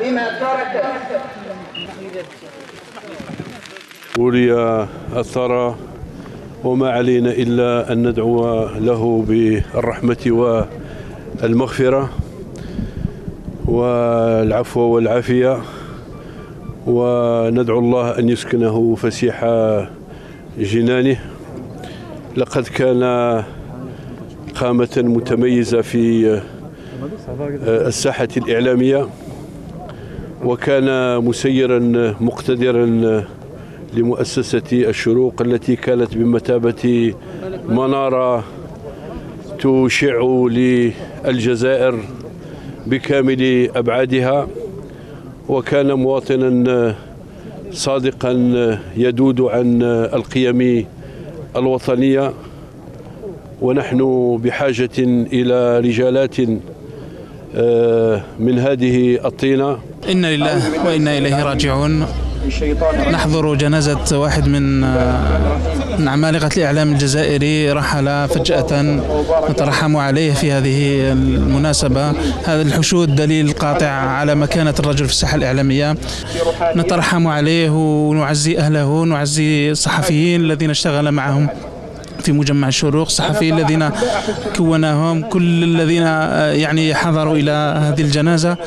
بما ترك. ولي الثرى وما علينا إلا أن ندعو له بالرحمة والمغفرة والعفو والعافية، وندعو الله أن يسكنه فسيح جنانه. لقد كان قامة متميزة في الساحة الإعلامية، وكان مسيرا مقتدرا لمؤسسة الشروق التي كانت بمثابة منارة تشع للجزائر بكامل أبعادها، وكان مواطنا صادقا يدود عن القيم الوطنية. ونحن بحاجة إلى رجالات من هذه الطينة. إنا لله وإنا إليه راجعون. نحضر جنازة واحد من عمالقة الإعلام الجزائري، رحل فجأة، نترحم عليه في هذه المناسبة. هذا الحشود دليل قاطع على مكانة الرجل في الساحة الإعلامية. نترحم عليه ونعزي أهله ونعزي الصحفيين الذين اشتغل معهم في مجمع الشروق، الصحفيين الذين كوناهم، كل الذين يعني حضروا إلى هذه الجنازة.